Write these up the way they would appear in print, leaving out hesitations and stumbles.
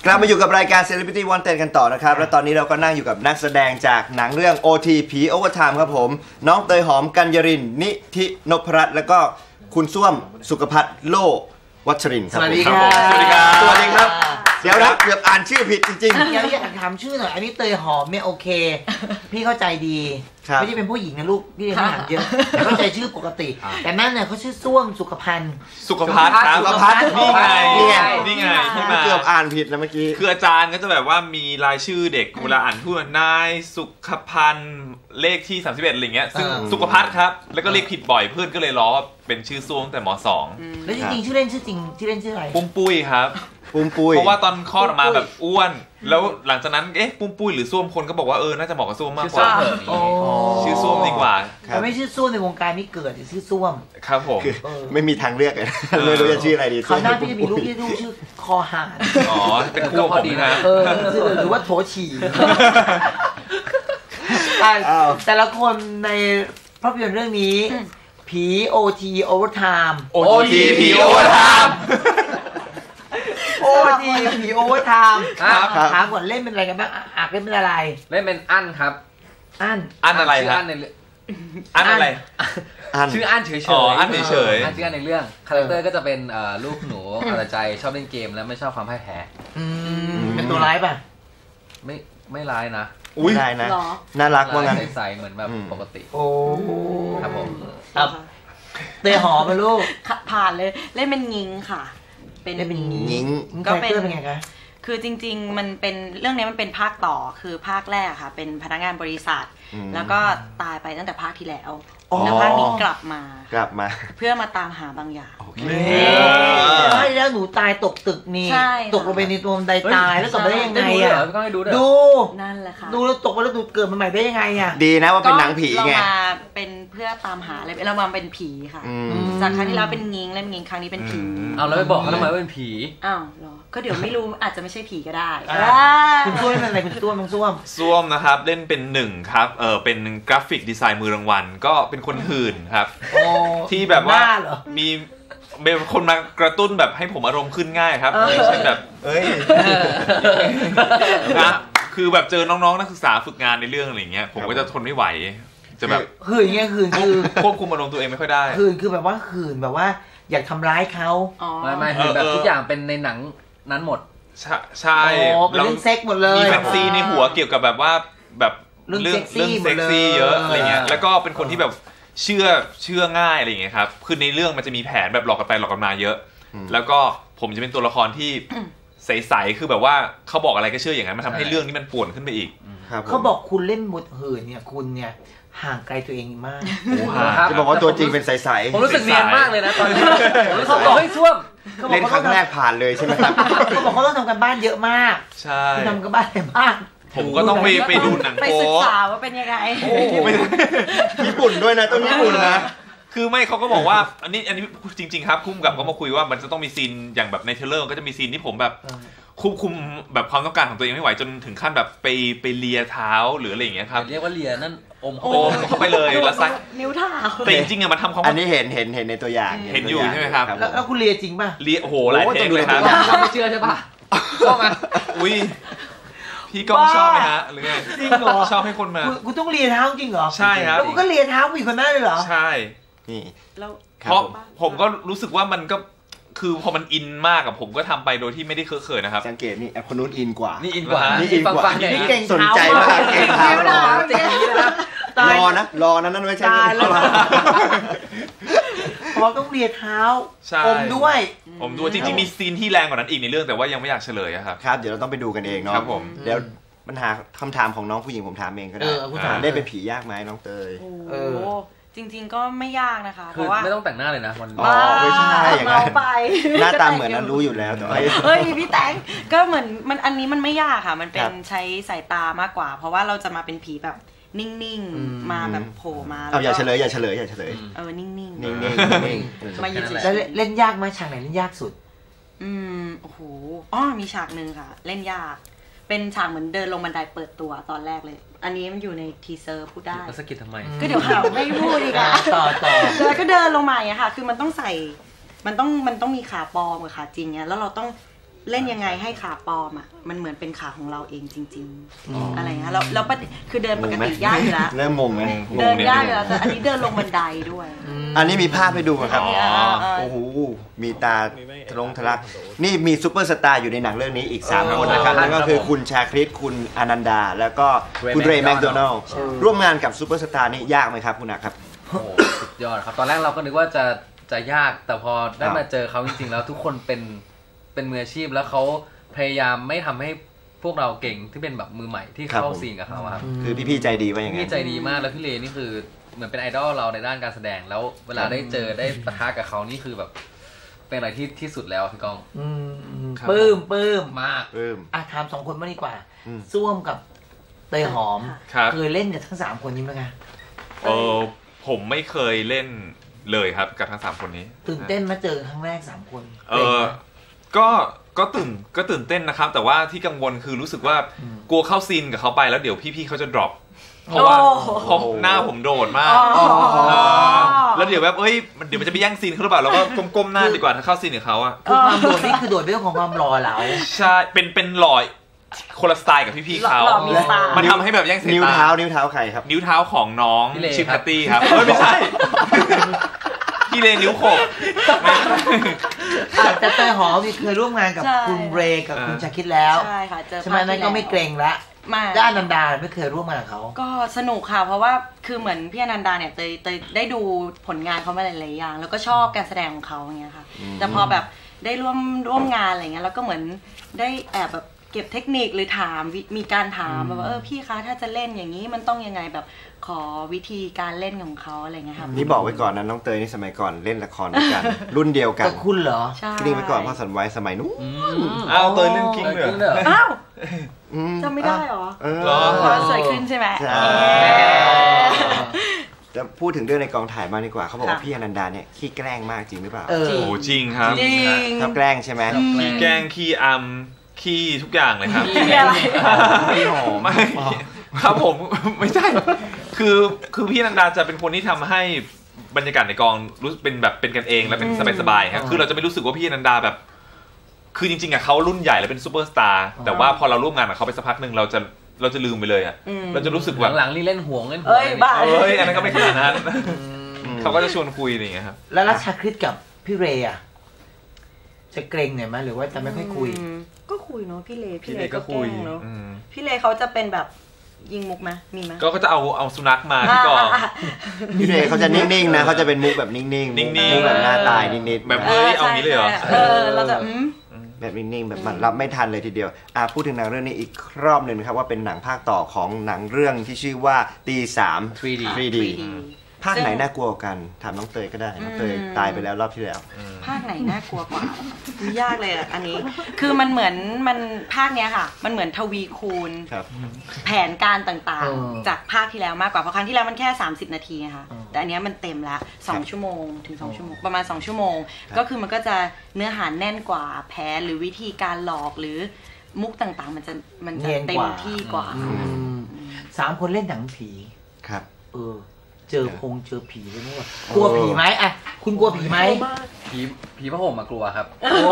กลับมาอยู่กับรายการ Celebrity Wanted กันต่อนะครับและตอนนี้เราก็นั่งอยู่กับนักแสดงจากหนังเรื่อง OT ผีโอเวอร์ไทม์ครับผมน้องเตยหอมกัญญรินนิธินพรัตน์แล้วก็คุณส้วมสุขภัทรโลวัชรินทร์ครับสวัสดีครับสวัสดีครับสวัสดีครับเดี๋ยวนะเกือบอ่านชื่อผิดจริงๆอยากถามชื่อหน่อยอันนี้เตยหอมเนี่ยโอเคพี่เข้าใจดีไม่ใช่เป็นผู้หญิงนะลูกพี่เรียนทหารเยอะแต่เข้าใจชื่อปกติแต่นั่นเนี่ยเขาชื่อส้วมสุขภัณฑ์สุขภัทรครับสุขภัทรนี่ไงที่มาเกือบอ่านผิดแล้วเมื่อกี้คืออาจารย์ก็จะแบบว่ามีรายชื่อเด็กเวลาอ่านพูดนายสุขภัณฑ์เลขที่31อะไรเงี้ยซึ่งสุขภัทรครับแล้วก็เลขผิดบ่อยเพื่อนก็เลยล้อเป็นชื่อส้วมแต่ม.2 แล้วจริงๆชื่อเล่นชื่อจริงชื่อเล่นชื่ออะไรปุ้มปุ้ยครับปุ้มปุ้ยเพราะว่าตอนคลอดออกมาแบบอ้วนแล้วหลังจากนั้นปุ้มปุ้ยหรือส้วมคนก็บอกว่าน่าจะเหมาะกับส้วมมากกว่าชื่อส้วมดีกว่าแต่ไม่ชื่อส้วมในวงการนี้เกิดชื่อส้วมครับผมไม่มีทางเลือกเลยไม่รู้จะชื่ออะไรดีเขาหน้าพี่จะมีลูกที่ชื่อคอหานอ๋อเป็นคู่พอดีนะหรือว่าโถฉี่แต่ละคนในภาพยนตร์เรื่องนี้ผีOT Overtime OT ผีโอเวอร์ไทม์ OT ผีโอเวอร์ไทม์ถามก่อนเล่นเป็นอะไรกันบ้างเล่นเป็นอะไรเล่นเป็นอั้นครับอั้นอะไรครับอั้นอะไรชื่ออั้นเฉยๆอั้นเฉยๆชื่ออั้นในเรื่องคาแรคเตอร์ก็จะเป็นลูกหนูเอาแต่ใจชอบเล่นเกมและไม่ชอบความพ่ายแพ้เป็นตัวร้ายป่ะไม่ร้ายนะได้นะน่ารักว่างั้นใสๆเหมือนแบบปกติโอ้ครับผมเตยหอมไปลูกผ่านเลยเล่นเป็นงิงค่ะเป็นงิงก็เป็นไงคะคือจริงๆมันเป็นเรื่องนี้มันเป็นภาคต่อคือภาคแรกค่ะเป็นพนักงานบริษัทแล้วก็ตายไปตั้งแต่ภาคที่แล้วแล้วภาคนี้กลับมาเพื่อมาตามหาบางอย่างใช่แล้วหนูตายตกตึกนี่ตกลงไปในตัวมันตายแล้วกลับมาได้ยังไงอ่ะดูนั่นแหละค่ะดูแล้วตกไปแล้วดูเกิดมาใหม่ได้ยังไงอ่ะดีนะว่าเป็นหนังผีไงเรามาเป็นเพื่อตามหาอะไรเรามาเป็นผีค่ะจากครั้งที่แล้วเป็นงิงเล่นงิงครั้งนี้เป็นผีเอาแล้วไปบอกเขาทำไมว่าเป็นผีอ้าวเหรอก็เดี๋ยวไม่รู้อาจจะไม่ใช่ผีก็ได้คุณส้วมเป็นอะไรคุณส้วมนะครับเล่นเป็น1ครับเป็นกราฟิกดีไซน์มือรางวัลก็เป็นคนหื่นครับที่แบบว่ามีเป็นคนมากระตุ้นแบบให้ผมอารมณ์ขึ้นง่ายครับเช่นแบบนะคือแบบเจอน้องๆนักศึกษาฝึกงานในเรื่องอะไรเงี้ยผมก็จะทนไม่ไหวจะแบบหื่นคือควบคุมอารมณ์ตัวเองไม่ค่อยได้หื่นคือแบบว่าหื่นแบบว่าอยากทำร้ายเขาไม่หื่นแบบทุกอย่างเป็นในหนังนั้นหมดใช่แล้วเรื่องเซ็กหมดเลยมีแฟนซีในหัวเกี่ยวกับแบบว่าแบบเรื่องเซ็กซี่เยอะอะไรเงี้ยแล้วก็เป็นคนที่แบบเชื่อง่ายอะไรอย่างเงี้ยครับคือในเรื่องมันจะมีแผนแบบหลอกกันไปหลอกกันมาเยอะแล้วก็ผมจะเป็นตัวละครที่ใสๆคือแบบว่าเขาบอกอะไรก็เชื่ออย่างนั้นมันทำให้เรื่องนี้มันป่วนขึ้นไปอีกเขาบอกคุณเล่นบทหื่นเนี่ยคุณเนี่ยห่างไกลตัวเองมากจะบอกว่าตัวจริงเป็นใสๆผมรู้สึกเนียนมากเลยนะตอนนี้เขาบอกให้ท่วมเล่นครั้งแรกผ่านเลยใช่ไหมครับเขาบอกเขาต้องทำกันบ้านเยอะมากใช่ทำกันบ้านเยอะมากผมก็ต้องไปดูหนังโป๊ไปศึกษาว่าเป็นยังไงญี่ปุ่นด้วยนะต้องญี่ปุ่นนะคือไม่เขาก็บอกว่าอันนี้จริงๆครับคุ้มกับเขามาคุยว่ามันจะต้องมีซีนอย่างแบบในเทรลเลอร์ก็จะมีซีนที่ผมแบบควบคุมแบบความต้องการของตัวเองไม่ไหวจนถึงขั้นแบบไปเลียเท้าหรืออะไรอย่างเงี้ยครับเรียกว่าเลียนั่นอมเข้าไปเลยแล้วซักนิ้วเท้าแต่จริงๆอะมันทำความอันนี้เห็นในตัวอย่างเห็นอยู่ใช่ไหมครับแล้วคุณเลียจริงป่ะเลียโอ้โหหลายเทคเลยครับไม่เชื่อใช่ป่ะชอบไหมอุ้ยพี่ก้องชอบไหมฮะหรือไงจริงเหรอชอบให้คนมาคุณต้องเลียเท้าจริงเหรอใช่ครับแล้วคุณก็เลียเท้าผู้หญิงคนนั้นเลยเหรอใช่นี่เพราะผมก็รู้สึกว่ามันก็คือพอมันอินมากกับผมก็ทำไปโดยที่ไม่ได้เคอะเขินนะครับสังเกตนี่คนนู้นอินกว่านี่อินกว่านี่เก่งสนใจมากเก่งเท้ารอนั่นไม่ใช่เพราะต้องเลียเท้าอมด้วยจริงๆมีซีนที่แรงกว่านั้นอีกในเรื่องแต่ว่ายังไม่อยากเฉลยครับครับเดี๋ยวเราต้องไปดูกันเองเนาะครับผมเดี๋ยวปัญหาคำถามของน้องผู้หญิงผมถามเองก็ได้ได้เป็นผียากไหมน้องเตยจริงๆก็ไม่ยากนะคะเพราะว่าไม่ต้องแต่งหน้าเลยนะมันไม่ใช่อย่างนั้นไปหน้าตาเหมือนนั้นรู้อยู่แล้วแต่เฮ้ยพี่แตงก็เหมือนมันอันนี้มันไม่ยากค่ะมันเป็นใช้สายตามากกว่าเพราะว่าเราจะมาเป็นผีแบบนิ่งๆมาแบบโผล่มาอย่าเฉลยนิ่งๆนิ่งมายืนแล้วเล่นยากไหมฉากไหนเล่นยากสุดโอ้โหมีฉากนึงค่ะเล่นยากเป็นฉากเหมือนเดินลงบันไดเปิดตัวตอนแรกเลยอันนี้มันอยู่ในทีเซอร์พูดได้สกิดทำไมก็เดี๋ยวหาไม่พูดอีกอ่ะต่อแล้วก็เดินลงมาอย่างเงี้ยค่ะคือมันต้องใส่มันต้องมีขาปลอมกับขาจริงเงี้ยแล้วเราต้องเล่นยังไงให้ขาปลอมอ่ะมันเหมือนเป็นขาของเราเองจริงๆอะไรเงี้ยแล้วคือเดินปกติยากอยู่แล้วเริ่มงงไหมเดินยากอยู่แล้วแต่อันนี้เดินลงบันไดด้วยอันนี้มีภาพให้ดูครับโอ้โอ้โหมีตาทะลงทะลักนี่มีซูเปอร์สตาร์อยู่ในหนังเรื่องนี้อีก3คนนะครับนั่นก็คือคุณชาคริตคุณอนันดาแล้วก็คุณเรย์แมคโดนัลด์ร่วมงานกับซูเปอร์สตาร์นี่ยากไหมครับคุณอาครับโอ้สุดยอดครับตอนแรกเราก็นึกว่าจะยากแต่พอได้มาเจอเขาจริงๆแล้วทุกคนเป็นมืออาชีพแล้วเขาพยายามไม่ทำให้พวกเราเก่งที่เป็นแบบมือใหม่ที่เข้าซีนกับเขาครับคือพี่ๆใจดีว่าอย่างไงพี่ใจดีมากแล้วพี่เลนี่คือเหมือนเป็นไอดอลเราในด้านการแสดงแล้วเวลาได้เจอได้ปะทะกับเขานี่คือแบบเป็นอะไรที่สุดแล้วพี่ก้องปลื้มมากถาม2คนมาดีกว่าส้วมกับเตยหอมเคยเล่นกับทั้ง3คนนี้ไหมคะผมไม่เคยเล่นเลยครับกับทั้ง3คนนี้ตื่นเต้นมาเจอครั้งแรก3คนก็ตื่นเต้นนะครับแต่ว่าที่กังวลคือรู้สึกว่ากลัวเข้าซีนกับเขาไปแล้วเดี๋ยวพี่ๆเขาจะ drop เพราะว่าหน้าผมโดดมากแล้วเดี๋ยวแบบเดี๋ยวมันจะไปแย่งซีนเขาหรือเปล่าเราก็ก้มหน้าดีกว่าถ้าเข้าซีนกับเขาอะคือความโดดนี่คือโดดเรื่องของความหล่อเหลาใช่เป็นหล่อคนละสไตล์กับพี่ๆเขามันทำให้แบบแย่งสายตานิ้วเท้าใครครับนิ้วเท้าของน้องชิปแพตตี้ครับไม่ใช่พี่เลนิ้วโขกแต่เตยหอมเคยร่วมงานกับคุณเรย์กับคุณชาคิดแล้วใช่ค่ะเจอใช่ไหมนั่นก็ไม่เกรงละด้านอนันดาไม่เคยร่วมงานกับเขาก็สนุกค่ะเพราะว่าคือเหมือนพี่อนันดาเนี่ยเตยได้ดูผลงานเขามาหลายๆอย่างแล้วก็ชอบการแสดงของเขาอย่างเงี้ยค่ะแต่พอแบบได้ร่วมงานอะไรเงี้ยแล้วก็เหมือนได้แอบแบบเก็บเทคนิคหรือถามมีการถามแบบว่าพี่คะถ้าจะเล่นอย่างนี้มันต้องยังไงแบบขอวิธีการเล่นของเขาอะไรเงี้ยค่ะนี่บอกไว้ก่อนนะน้องเตยนี่สมัยก่อนเล่นละครด้วยกันรุ่นเดียวกันคุณเหรอใช่กลิ้งไปก่อนพ่อสันไว้สมัยนู้นเตยเล่นกิ้งเลยอ้าวจำไม่ได้หรอสวยขึ้นใช่ไหมจะพูดถึงเรื่องในกองถ่ายมากดีกว่าเขาบอกว่าพี่อนันดาเนี่ยขี้แกล้งมากจริงหรือเปล่าจริงครับชอบแกล้งใช่ไหมขี้แกล้งขี้ขี้ทุกอย่างเลยครับขี้อะไรขี้หอมไม่ครับผมไม่ใช่คือพี่อนันดาจะเป็นคนที่ทำให้บรรยากาศในกองรู้เป็นแบบเป็นกันเองและเป็นสบายๆครับคือเราจะไม่รู้สึกว่าพี่อนันดาแบบคือจริงๆอะเขารุ่นใหญ่และเป็นซูเปอร์สตาร์แต่ว่าพอเราร่วมงานกับเขาไปสักพักหนึ่งเราจะลืมไปเลยอะเราจะรู้สึกแบบหลังๆนี่เล่นห่วงบ้าอันนั้นก็ไม่ขนาดนั้นเขาก็จะชวนคุยอะไรอย่างเงี้ยครับแล้วชาคริตกับพี่เรย์อะจะเกรงหน่อยไหมหรือว่าจะไม่ค่อยคุยก็คุยเนาะพี่เลก็คุยเนาะพี่เลเขาจะเป็นแบบยิงมุกไหมมีไหมก็จะเอาสุนัขมาที่กองพี่เลเขาจะนิ่งๆนะเขาจะเป็นมุกแบบนิ่งๆมุกแบบหน้าตายนิดๆแบบเอางี้เลยเหรอเราจะแบบนิ่งๆแบบมันรับไม่ทันเลยทีเดียวพูดถึงหนังเรื่องนี้อีกรอบหนึ่งครับว่าเป็นหนังภาคต่อของหนังเรื่องที่ชื่อว่าตี3 3D ภาคไหนน่ากลัวกันถามน้องเตยก็ได้น้องเตยตายไปแล้วรอบที่แล้วภาคไหนน่ากลัวกว่ายากเลยอันนี้คือมันเหมือนภาคเนี้ยค่ะมันเหมือนทวีคูณแผนการต่างๆจากภาคที่แล้วมากกว่าเพราะครั้งที่แล้วมันแค่30 นาทีนะคะแต่อันนี้มันเต็มละ2 ชั่วโมงถึง2 ชั่วโมงประมาณ2 ชั่วโมงก็คือมันก็จะเนื้อหาแน่นกว่าแผนหรือวิธีการหลอกหรือมุกต่างๆมันจะเต็มที่กว่า 3 คนเล่นหนังผีครับเจอผีไปหมดกลัวผีไหมอะคุณกลัวผีไหมผีพระห่มมากลัวครับ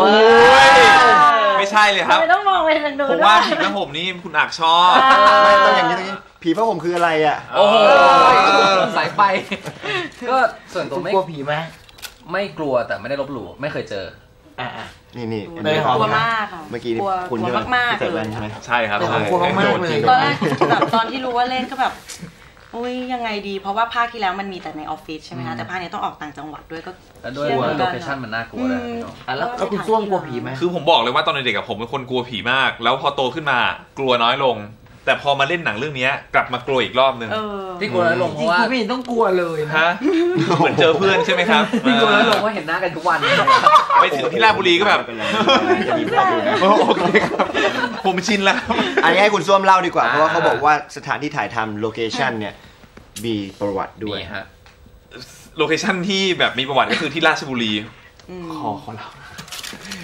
ไม่ใช่เลยครับไม่ต้องมองไปทางนู้นผมว่าผีพระห่มนี่คุณอักชอบไม่ต้องอย่างนี้ผีพระห่มคืออะไรอ่ะโอ้สายไปก็ส่วนตัวไม่กลัวผีไหมไม่กลัวแต่ไม่ได้ลบหลู่ไม่เคยเจอนี่กลัวมากค่ะเมื่อกี้คุณกลัวมากๆเลยใช่ครับกลัวมากเลยตอนแรกแบบตอนที่รู้ว่าเล่นก็แบบอุ้ยยังไงดีเพราะว่าภาคที่แล้วมันมีแต่ในออฟฟิศใช่ไหมคะแต่ภาคนี้ต้องออกต่างจังหวัดด้วยก็ด้วยโลเคชั่นมันน่ากลัวเลยแล้วคุณซ่วงกลัวผีไหมคือผมบอกเลยว่าตอนเด็กๆผมเป็นคนกลัวผีมากแล้วพอโตขึ้นมากลัวน้อยลงแต่พอมาเล่นหนังเรื่องนี้กลับมากลัวอีกรอบนึงที่กลัวน้อยลงเพราะว่าไม่ต้องกลัวเลยฮะเหมือนเจอเพื่อนใช่ไหมครับที่กลัวน้อยลงว่าเห็นหน้ากันทุกวันไปถึงที่ราชบุรีก็แบบโอเคครับผมชินแล้วอันนี้ให้คุณซ่วมเล่าดีกว่าเพราะว่าเขาบอกว่าสถานที่ถ่ายทำโลเคชั่นเนี่ยมีประวัติด้วยฮะโลเคชั่นที่แบบมีประวัติก็คือที่ราชบุรีขอเล่า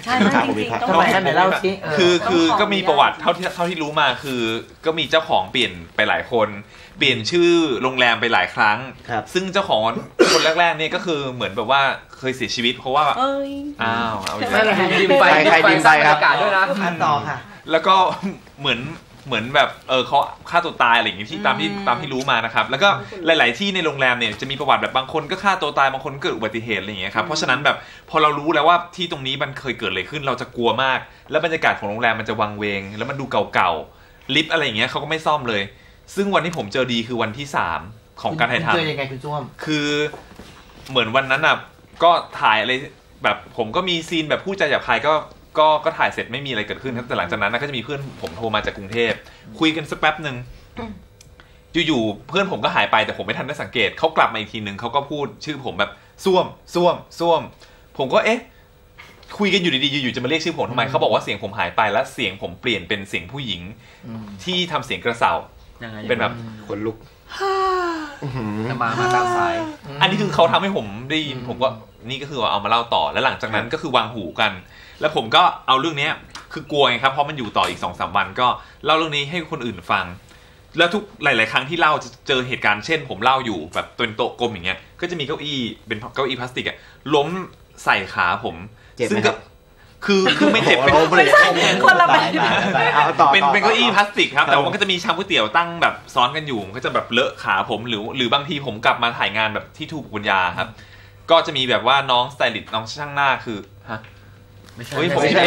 ใช่จริงๆต้องทำไมไหนเล่าสิคือก็มีประวัติเท่าที่รู้มาคือก็มีเจ้าของเปลี่ยนไปหลายคนเปลี่ยนชื่อโรงแรมไปหลายครั้งซึ่งเจ้าของคนแรกๆเนี่ยก็คือเหมือนแบบว่าเคยเสียชีวิตเพราะว่าอ้าวเอาอีกแล้วดิมไปครับอากาศด้วยนะต่อค่ะแล้วก็เหมือนแบบเขาฆ่าตัวตายอะไรอย่างงี้ที่ตามที่รู้มานะครับแล้วก็หลายๆที่ในโรงแรมเนี่ยจะมีประวัติแบบบางคนก็ฆ่าตัวตายบางคนเกิดอุบัติเหตุอะไรอย่างเงี้ยครับเพราะฉะนั้นแบบพอเรารู้แล้วว่าที่ตรงนี้มันเคยเกิดอะไรขึ้นเราจะกลัวมากแล้วบรรยากาศของโรงแรมมันจะวังเวงแล้วมันดูเก่าๆลิฟต์อะไรอย่างเงี้ยเขาก็ไม่ซ่อมเลยซึ่งวันที่ผมเจอดีคือวันที่3ของการถ่ายทำเจอยังไงคุณจ้วมคือเหมือนวันนั้นอ่ะก็ถ่ายอะไรแบบผมก็มีซีนแบบพูดจาหยาบคายก็ถ่ายเสร็จไม่มีอะไรเกิดขึ้นครับแต่หลังจากนั้นก็จะมีเพื่อนผมโทรมาจากกรุงเทพคุยกันสักแป๊บหนึ่งอยู่ๆเพื่อนผมก็หายไปแต่ผมไม่ทันได้สังเกตเขากลับมาอีกทีหนึ่งเขาก็พูดชื่อผมแบบส้วมผมก็คุยกันอยู่ดีๆอยู่ๆจะมาเรียกชื่อผมทำไมเขาบอกว่าเสียงผมหายไปแล้วเสียงผมเปลี่ยนเป็นเสียงผู้หญิงที่ทำเสียงกระเซาเป็นแบบขนลุกมาตามสายอันนี้คือเขาทำให้ผมได้ยินผมก็นี่ก็คือเอามาเล่าต่อแล้วหลังจากนั้นก็คือวางหูกันแล้วผมก็เอาเรื่องนี้คือกลัวไงครับเพราะมันอยู่ต่ออีก 2-3 วันก็เล่าเรื่องนี้ให้คนอื่นฟังแล้วทุกหลายๆครั้งที่เล่าจะเจอเหตุการณ์เช่นผมเล่าอยู่แบบตัวโต๊ะกลมอย่างเงี้ยก็จะมีเก้าอี้เป็นเก้าอี้พลาสติกล้มใส่ขาผมซึ่งก็คือไม่เจ็บเป็นคนละแบบเป็นเก้าอี้พลาสติกครับแต่ว่ามันก็จะมีชามก๋วยเตี๋ยวตั้งแบบซ้อนกันอยู่มันก็จะแบบเลอะขาผมหรือบางทีผมกลับมาถ่ายงานแบบที่ถูกบุญญาครับก็จะมีแบบว่าน้องสไตลิสต์น้องช่างหน้าคือฮะไม่ใช่ผมไม่ใช่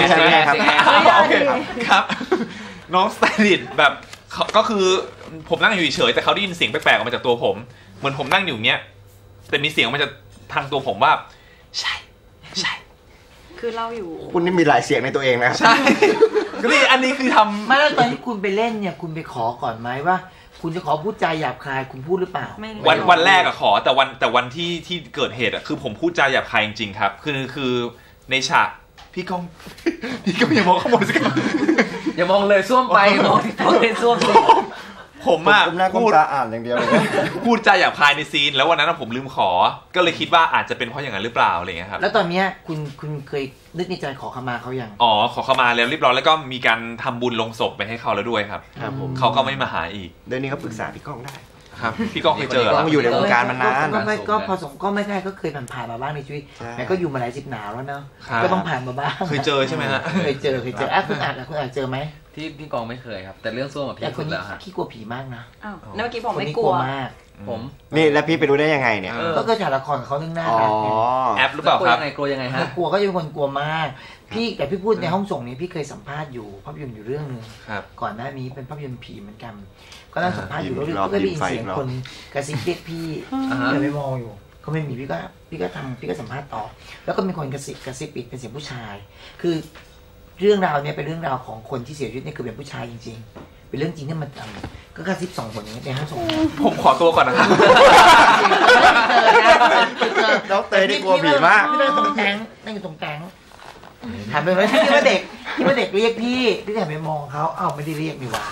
ครับน้องสไตลิสต์แบบก็คือผมนั่งอยู่เฉยแต่เขาได้ยินเสียงแปลกๆออกมาจากตัวผมเหมือนผมนั่งอยู่เนี้ยแต่มีเสียงมาจากทางตัวผมว่าใช่คือเราอยู่คุณนี่มีหลายเสียงในตัวเองนะใช่ก็นี่อันนี้คือทำไม่แล้วตอนที่คุณไปเล่นเนี่ยคุณไปขอก่อนไหมว่าคุณจะขอพูดจาหยาบคายคุณพูดหรือเปล่าวันแรกอะขอแต่วันที่เกิดเหตุอะคือผมพูดจาหยาบคายจริงๆครับคือในฉากพี่ก้องอย่ามองข้างบนสิครับอย่ามองเลยส้วมไปมองเลยส้วมสิผมอะพูดตาอ่านอย่างเดียวเลยพูดจาหยาบคายในซีนแล้ววันนั้นผมลืมขอก็เลยคิดว่าอาจจะเป็นเพราะอย่างนั้นหรือเปล่าอะไรเงี้ยครับแล้วตอนนี้คุณเคยนึกในใจขอขมาเขายังขอขมาแล้วเรียบร้อยแล้วก็มีการทำบุญลงศพไปให้เขาแล้วด้วยครับเขาก็ไม่มาหาอีกเดี๋ยวนี้เขาปรึกษาพี่ก้องได้ครับพี่ก้องเคยเจออยู่ในวงการมานานก็พอสมก็ไม่ได้ก็เคยผ่านมาบ้างในชีวิตแต่ก็อยู่มาหลายสิบหนาวแล้วเนาะก็ต้องผ่านมาบ้างเคยเจอใช่ไหมฮะเคยเจอคุณอาจเจอไหมที่พี่กองไม่เคยครับแต่เรื่องส้วมกับพี่คนนี้ขี้กลัวผีมากนะเมื่อกี้ผมไม่กลัวมากผมนี่แล้วพี่ไปรู้ได้ยังไงเนี่ยก็เคยถ่ายละครกับเขาเรื่องหน้าแอปหรือเปล่าครับกลัวยังไงฮะกลัวก็จะเป็นคนกลัวมากแต่พี่พูดในห้องส่งนี้พี่เคยสัมภาษณ์อยู่ภาพยนตร์อยู่เรื่องนึงก่อนหน้านี้เป็นภาพยนตร์ผีเหมือนกันก็นั่งสัมภาษณ์อยู่แล้วก็ได้ยินเสียงคนกระซิบเรียกพี่เลยไม่มองอยู่เขาไม่มีพี่ก็สัมภาษณ์ต่อแล้วก็มีคนกระซิบปิดเป็นเสียงผู้ชายคือเรื่องราวเนี่ยเป็นเรื่องราวของคนที่เสียชีวิตเนี่ยคือเป็นผู้ชายจริงๆเป็นเรื่องจริงที่มันก็กระซิบ2 คนนี้ในห้องส่งผมขอตัวก่อนนะครับน้องเตยนี่กลัวผีมากพี่นั่งตรงแก๊งถามไปว่าที่ว่าเด็กเรียกพี่แต่ไปมองเขาไม่ได้เรียกนี่หว่า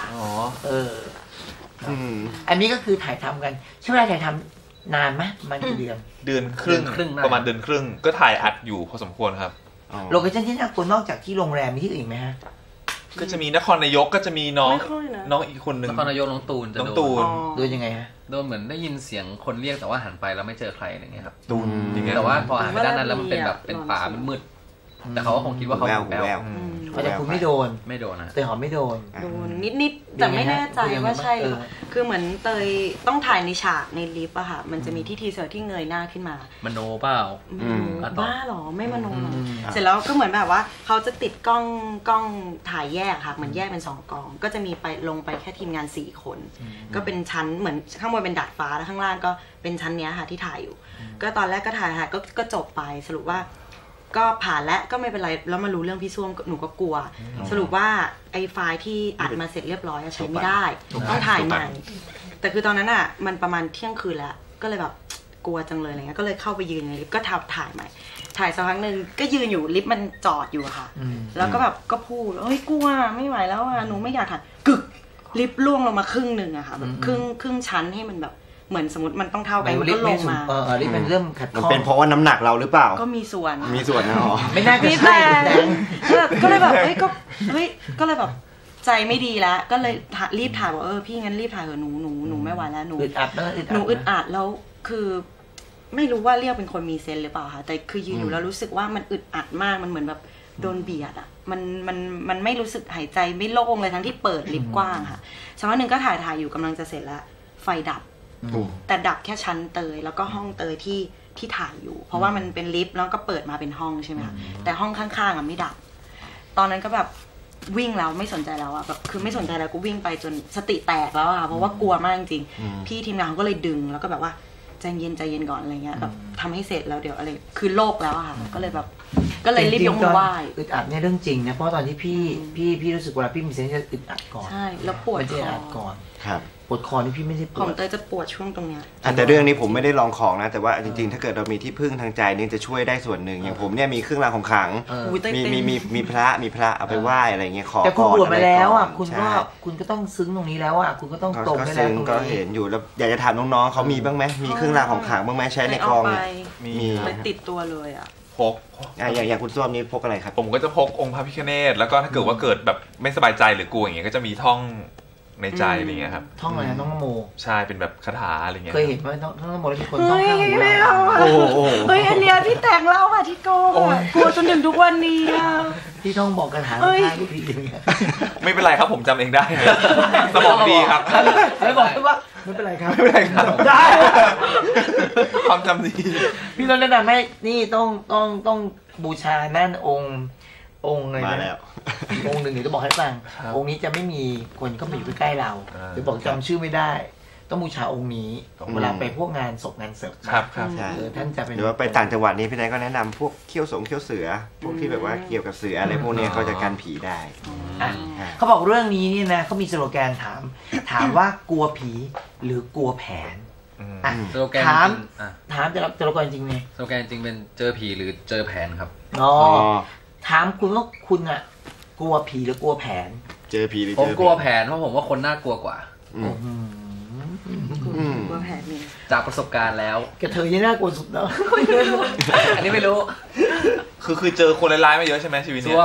อันนี้ก็คือถ่ายทำกันใช้เวลาถ่ายทำนานไหมมันกี่เดือนครึ่งประมาณเดือนครึ่งก็ถ่ายอัดอยู่พอสมควรครับโลเคชั่นที่น่ากลัวนอกจากที่โรงแรมมีที่อื่นไหมฮะก็จะมีนครนายกก็จะมีน้องอีกคนนึงนครนายกน้องตูนโดนยังไงฮะโดนเหมือนได้ยินเสียงคนเรียกแต่ว่าหันไปแล้วไม่เจอใครอะไรเงี้ยครับตูนแต่ว่าพอหันไปด้านนั้นแล้วมันเป็นแบบเป็นป่ามืดแต่เขาก็คงคิดว่าเขาแววแต่คุณไม่โดนนะเตยหอมไม่โดนนิดแต่ไม่แน่ใจว่าใช่คือเหมือนเตยต้องถ่ายในฉากในลิฟต์อะค่ะมันจะมีที่ทีเซอร์ที่เงยหน้าขึ้นมามโนเปล่าบ้าหรอไม่มโนเสร็จแล้วก็เหมือนแบบว่าเขาจะติดกล้องถ่ายแยกค่ะเหมือนแยกเป็น2 กองก็จะมีไปลงไปแค่ทีมงาน4 คนก็เป็นชั้นเหมือนข้างบนเป็นดาดฟ้าแล้วข้างล่างก็เป็นชั้นเนี้ยค่ะที่ถ่ายอยู่ก็ตอนแรกก็ถ่ายก็จบไปสรุปว่าก็ผ่านแล้วก็ไม่เป็นไรแล้วมารู้เรื่องพี่ส้วมหนูก็กลัวสรุปว่าไอ้ไฟล์ที่อัดมาเสร็จเรียบร้อยใช้ไม่ได้ต้องถ่ายใหม่แต่คือตอนนั้นอ่ะมันประมาณเที่ยงคืนแล้วก็เลยแบบกลัวจังเลยอะไรเงี้ยก็เลยเข้าไปยืนในลิฟต์ก็ถ่ายใหม่ถ่ายสักพักนึงก็ยืนอยู่ลิฟต์มันจอดอยู่ค่ะแล้วก็แบบก็พูดเฮ้ยกลัวไม่ไหวแล้วอ่ะหนูไม่อยากถ่ายกึกลิฟต์ล่วงลงมาครึ่งนึงอะค่ะแบบครึ่งชั้นให้มันแบบเหมือนสมมติมันต้องเท่ากันมันก็ลงมาลิฟต์มันเริ่มขัดข้องมันเป็นเพราะว่าน้ำหนักเราหรือเปล่าก็มีส่วนนะอ๋อไม่น่าจะใช่ก็เลยแบบก็เลยแบบใจไม่ดีแล้วก็เลยรีบถ่ายบอกพี่งั้นรีบถ่ายเถอะหนูไม่ไหวแล้วหนูอึดอัดแล้วคือไม่รู้ว่าเรียกเป็นคนมีเซนส์หรือเปล่าค่ะแต่คือยืนอยู่แล้วรู้สึกว่ามันอึดอัดมากมันเหมือนแบบโดนเบียดอ่ะมันไม่รู้สึกหายใจไม่โล่งเลยทั้งที่เปิดลิฟต์กว้างค่ะสักพักหนึ่งก็ถ่ายอยู่กำลังจะเสร็จแล้วไฟดับแต่ดับแค่ชั้นเตยแล้วก็ห้องเตยที่ถ่ายอยู่เพราะว่ามันเป็นลิฟต์แล้วก็เปิดมาเป็นห้องใช่ไหมคะแต่ห้องข้างๆอ่ะไม่ดับตอนนั้นก็แบบวิ่งแล้วไม่สนใจแล้วอ่ะแบบคือไม่สนใจแล้วก็วิ่งไปจนสติแตกแล้วอ่ะเพราะว่ากลัวมากจริงพี่ทีมงานเขาก็เลยดึงแล้วก็แบบว่าใจเย็นก่อนอะไรเงี้ยแบบทำให้เสร็จแล้วเดี๋ยวอะไรคือโลกแล้วอะค่ะก็เลยรีบยกมือไหว้อึดอัดเนี่ยเรื่องจริงนะเพราะตอนที่พี่รู้สึกว่าพี่มีเซนส์จะอึดอัดก่อนใช่แล้วปวดคอก่อนครับปวดคอนี่พี่ไม่ใช่ปวดของเตยจะปวดช่วงตรงเนี้ยแต่เรื่องนี้ผมไม่ได้ลองของนะแต่ว่าจริงๆถ้าเกิดเรามีที่พึ่งทางใจนี่จะช่วยได้ส่วนหนึ่งอย่างผมเนี่ยมีเครื่องรางของขลังมีพระเอาไปไหว้อะไรเงี้ยขอแต่คุณบวชมาแล้วอ่ะคุณก็ต้องซึ้งตรงนี้แล้วอ่ะคุณก็ต้องตรงได้แล้วตรงนี้ก็เห็นอยู่แล้วอยากจะถามน้องๆเขามีบ้างไหมมีเครื่องรางของขลังบ้างไหมใช้ในกองมีติดตัวเลยอ่ะพกอย่างคุณส้วมนี่พกอะไรครับผมก็จะพกองค์พระพิฆเนศแล้วก็ถ้าเกิดว่าเกิดแบบไม่สบายใจหรือกลัวอย่างเงี้ยก็จะมีท่องในใจอะไรเงี้ยครับท่องอะไรท่องนโมใช่เป็นแบบคาถาอะไรเงี้ยเคยเห็นว่าท่องนโมแล้วมีคนท่องข้างหูเราโอ้โหอันเนี้ยพี่แต่งเล่าที่โกงกลัวจนถึงทุกวันนี้พี่ท่องบอกคาถาข้างหูพี่ไม่เป็นไรครับผมจำเองได้สมองดีครับไม่บอกว่าไม่เป็นไรครับไม่เป็นไรครับได้ความจำดีพี่ต้องแนะนำให้นี่ต้องบูชานั่นองค์เลยนะองค์หนึ่งเดี๋ยวจะบอกให้ฟังองค์นี้จะไม่มีคนเข้ามาอยู่ใกล้เราหรือบอกจำชื่อไม่ได้ต้องบูชาองค์นี้เวลาไปพวกงานศพงานเสิร์ฟครับท่านจะเป็นหรือว่าไปต่างจังหวัดนี้พี่นายก็แนะนำพวกเขี้ยวเสือพวกที่แบบว่าเกี่ยวกับเสืออะไรพวกนี้เขาจะกันผีได้เขาบอกเรื่องนี้นี่นะเขามีสโลแกนถามว่ากลัวผีหรือกลัวแผนถามจะรับสโลแกนจริงไหมสโลแกนจริงเป็นเจอผีหรือเจอแผนครับถามคุณว่าคุณอ่ะกลัวผีหรือกลัวแผนเจอผีหรือผมกลัวแผนเพราะผมว่าคนน่ากลัวกว่ากลัวแผนนี่จากประสบการณ์แล้วกระเทยนี่น่ากลัวสุดแล้วอันนี้ไม่รู้คือเจอคนร้ายๆมาเยอะใช่ไหมชีวิตนี้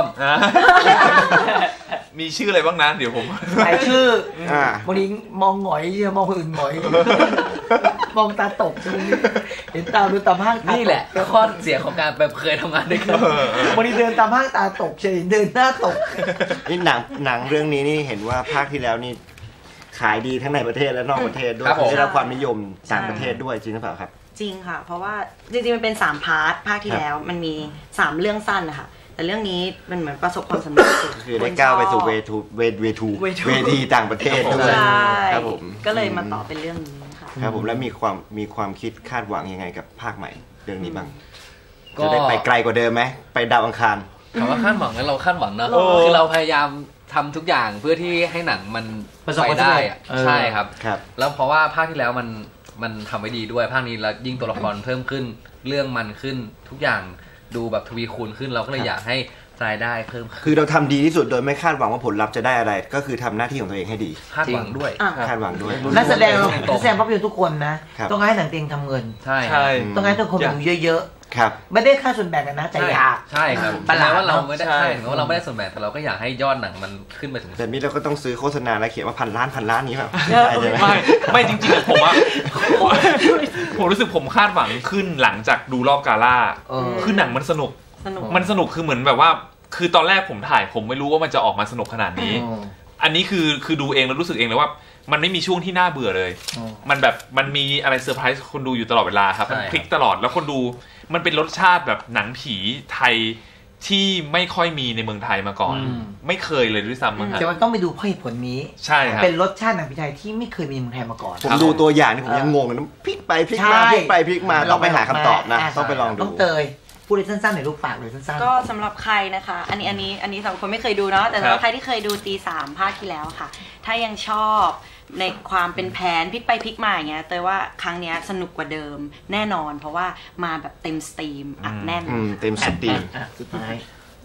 มีชื่ออะไรบ้างนะเดี๋ยวผมหลายชื่อบางทีมองหงอยมองอื่นหงอยมองตาตกเห็นตาดูตาห้างนี่แหละข้อเสียของการแบบเคยทำงานด้วยกันบางทีเดินตามห้างตาตกเฉยเดินหน้าตกนี่หนังเรื่องนี้นี่เห็นว่าภาคที่แล้วนี่ขายดีทั้งในประเทศและนอกประเทศด้วยได้รับความนิยมต่างประเทศด้วยจริงหรือเปล่าครับจริงค่ะเพราะว่าจริงๆมันเป็น3พาร์ทภาคที่แล้วมันมี3เรื่องสั้นนะคะแต่เรื่องนี้มันเหมือนประสบความสำเร็จคือได้ก้าวไปสู่เวทีต่างประเทศด้วยครับผมก็เลยมาต่อเป็นเรื่องนี้ค่ะครับผมแล้วมีความคิดคาดหวังยังไงกับภาคใหม่เรื่องนี้บ้างจะได้ไปไกลกว่าเดิมไหมไปดาวอังคารถามว่าคาดหวังงั้นเราคาดหวังนะคือเราพยายามทำทุกอย่างเพื่อที่ให้หนังมันไปได้ใช่ครับแล้วเพราะว่าภาคที่แล้วมันทำไว้ดีด้วยภาคนี้แล้วยิ่งตัวละครเพิ่มขึ้นเรื่องมันขึ้นทุกอย่างดูแบบทวีคูณขึ้นเราก็เลยอยากให้รายได้เพิ่มคือเราทำดีที่สุดโดยไม่คาดหวังว่าผลลัพธ์จะได้อะไรก็คือทำหน้าที่ของตัวเองให้ดีคาดหวังด้วยนักแสดงภาพยนตร์ทุกคนนะต้องให้หนังเต็งทำเงินใช่ต้องให้ทุกคนดูเยอะครับไม่ได้ค่าส่วนแบ่งกันนะแต่อยากใช่ครับแปลว่าเราไม่ได้ใช่ถึงว่าเราไม่ได้ส่วนแบ่งแต่เราก็อยากให้ยอดหนังมันขึ้นไปถึงแต่นี้เราก็ต้องซื้อโฆษณาแล้วเขียนว่า1,000 ล้านนี้แบบไม่จริงๆผมรู้สึกผมคาดหวังขึ้นหลังจากดูรอบกาล่าคือหนังมันสนุกคือเหมือนแบบว่าคือตอนแรกผมถ่ายผมไม่รู้ว่ามันจะออกมาสนุกขนาดนี้อันนี้คือดูเองแล้วรู้สึกเองเลยว่ามันไม่มีช่วงที่น่าเบื่อเลยมันแบบมันมีอะไรเซอร์ไพรส์คนดูอยู่ตลอดเวลาครับมันพลิกตลอดแล้วคนดูมันเป็นรสชาติแบบหนังผีไทยที่ไม่ค่อยมีในเมืองไทยมาก่อนไม่เคยเลยด้วยซ้ำมั้งครับแต่มันต้องไปดูเพราะเหตุผลนี้ใช่ครับเป็นรสชาติหนังผีไทยที่ไม่เคยมีในเมืองไทยมาก่อนผมดูตัวอย่างนี่ผมยังงงเลยนะพลิกไปพลิกมาพลิกไปพลิกมาต้องไปหาคำตอบนะต้องไปลองดูต้องเตยพูดเลยสั้นๆหน่อยลูกฝากเลยสั้นๆก็สำหรับใครนะคะอันนี้สำหรับคนไม่เคยดูเนาะแต่สำหรับใครที่เคยดูตี3ภาคที่แล้วค่ะถ้ายังชอบในความเป็นแผนพลิกไปพลิกมาอย่างเงี้ยเตยว่าครั้งนี้สนุกกว่าเดิมแน่นอนเพราะว่ามาแบบเต็มสตรีมอัดแน่นเต็มสตรีมสุดท้าย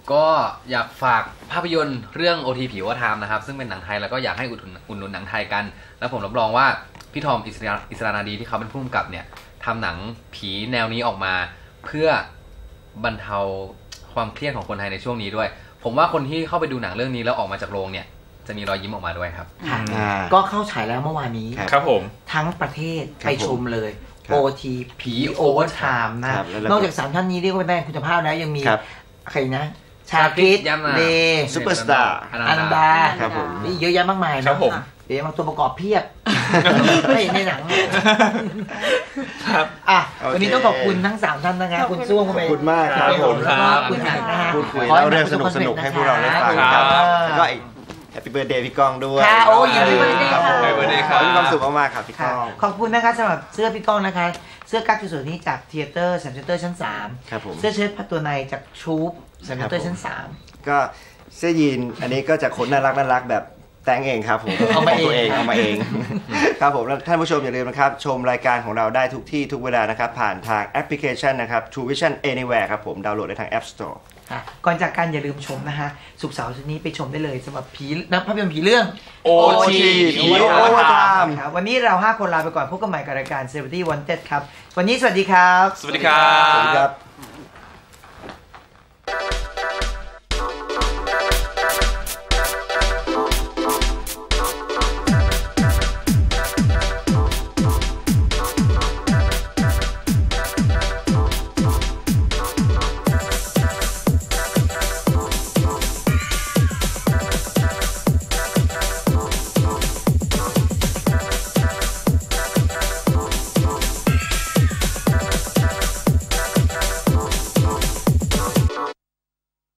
ก็อยากฝากภาพยนตร์เรื่อง OT ผีโอเวอร์ไทม์นะครับซึ่งเป็นหนังไทยแล้วก็อยากให้อุดหนุนหนังไทยกันแล้วผมรับรองว่าพี่ทอมอิสรานาดีที่เขาเป็นผู้กำกับเนี่ยทำหนังผีแนวนี้ออกมาเพื่อบรรเทาความเครียดของคนไทยในช่วงนี้ด้วยผมว่าคนที่เข้าไปดูหนังเรื่องนี้แล้วออกมาจากโรงเนี่ยจะมีรอยยิ้มออกมาด้วยครับก็เข้าฉายแล้วเมื่อวานนี้ครับผมทั้งประเทศไปชมเลย OT ผีโอเวอร์ไทม์นะนอกจาก3ท่านนี้เรียกว่าเป็นคุณภาพแล้วยังมีใครนะชาคริสเดย์ซูเปอร์สตาร์อนันดาครับผมนี่เยอะแยะมากมายนะครับผมเดี๋ยวมาตัวประกอบเพียบในหนังครับวันนี้ต้องขอบคุณทั้ง3ท่านนะครับคุณซ่วงขอบคุณมากครับผมแล้วก็คุณหนังนะฮะพูดคุยเรื่องสนุกๆให้พวกเราได้ฟังครับแล้วก็อีกแฮปปี้เบิร์ธเดย์พี่ก้องด้วยโอ้ยินดีด้วยครับผมมีความสุขมากๆครับพี่ก้องขอบคุณนะคะสำหรับเสื้อพี่ก้องนะคะเสื้อกั๊กสวยๆนี้จากเธียเตอร์แซมเซ็นเตอร์ชั้น3 ครับผมเสื้อเชิ้ตพัดตัวในจากชูปแซมเซ็นเตอร์ชั้น3 ก็เสื้อยีนอันนี้ก็จากคนน่ารักแบบแต่งเองครับผมเอามาเองครับผมแล้วท่านผู้ชมอย่าลืมนะครับชมรายการของเราได้ทุกที่ทุกเวลานะครับผ่านทางแอปพลิเคชันนะครับ True Vision Anywhere ครับผมดาวน์โหลดได้ทาง App Store ก่อนจากกันอย่าลืมชมนะฮะศุกร์เสาร์นี้ไปชมได้เลยสำหรับภาพยนตร์ผีเรื่อง OT ผีโอเวอร์ไทม์วันนี้เรา5คนลาไปก่อนพบกันใหม่กับรายการ Celebrity Wanted ครับวันนี้สวัสดีครับสวัสดีครับ